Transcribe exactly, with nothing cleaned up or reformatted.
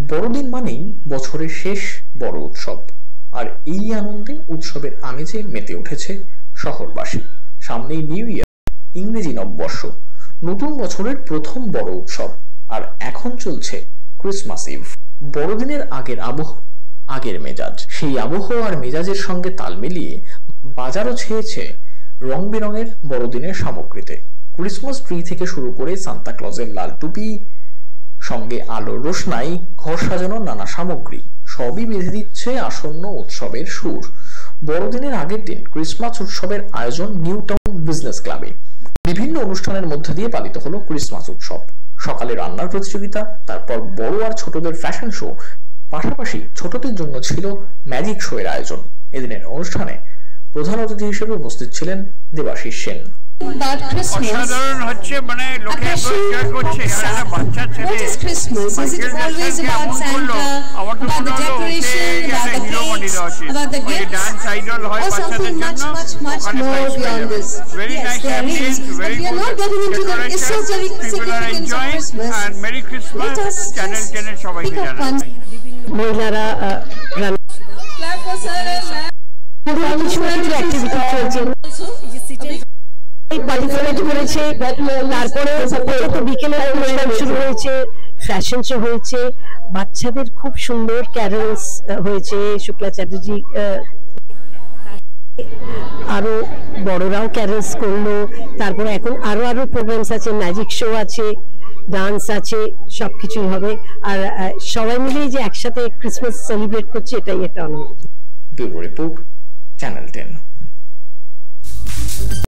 বড়দিন মানেই বছরের শেষ বড় উৎসব, আর এই আনন্দে উৎসবের আমেজে মেতে উঠেছে শহরবাসী। সামনেই নিউ ইয়ার, ইংরেজি নববর্ষ, নতুন বছরের প্রথম বড় উৎসব, আর এখন চলছে ক্রিসমাস ইভ। বড়দিনের আগের আবহ, আগের মেজাজ, সেই আবহাওয়া আর মেজাজের সঙ্গে তাল মিলিয়ে বাজারও ছেয়েছে রং বেরঙের বড়দিনের সামগ্রীতে। ক্রিসমাস ট্রি থেকে শুরু করে সান্তা ক্লজের লাল টুপি, সঙ্গে আলোর রোশনাই, ঘর সাজানোর নানা সামগ্রী, সবই বেঁধে দিচ্ছে আসন্ন উৎসবের সুর। বড়দিনের আগের দিন ক্রিসমাস উৎসবের আয়োজন নিউ টাউন বিজনেস ক্লাবে। বিভিন্ন অনুষ্ঠানের মধ্যে দিয়ে পালিত হলো ক্রিসমাস উৎসব। সকালে রান্নার প্রতিযোগিতা, তারপর বড় আর ছোটদের ফ্যাশন শো, পাশাপাশি ছোটদের জন্য ছিল ম্যাজিক শো এর আয়োজন। এদিনের অনুষ্ঠানে প্রধান অতিথি হিসেবে উপস্থিত ছিলেন দেবাশিস সেন। About Christmas, অসাধারণ হচ্ছে, মানে লোকে এনজয় করছে। একটা বাচ্চা ছেলে, what is Christmas? Is it always about Santa, about the decoration, about the cakes, about the gifts, or something much, much, much more beyond this? Yes, there is, but we are not getting into the esoteric significance of Christmas. and Merry Christmas. Let us Channel just ten এর সবাইকে pick up জানাই। one. মহিলারা Clap for Sarah. Activity চলছে, participate করেছে। তারপরে বিকেলে অনুষ্ঠান শুরু হয়েছে, ফ্যাশন শো হয়েছে, বাচ্চাদের খুব সুন্দর ক্যারলস হয়েছে। শুক্লা চ্যাটার্জি, আরো বড়রাও ক্যারলস করলো। তারপরে এখন আরো আরো প্রোগ্রামস আছে, ম্যাজিক শো আছে, ডান্স আছে, সবকিছুই হবে। আর সবাই মিলেই যে একসাথে ক্রিসমাস সেলিব্রেট করছে, এটাই একটা আনন্দ। Bureau report, channel ten.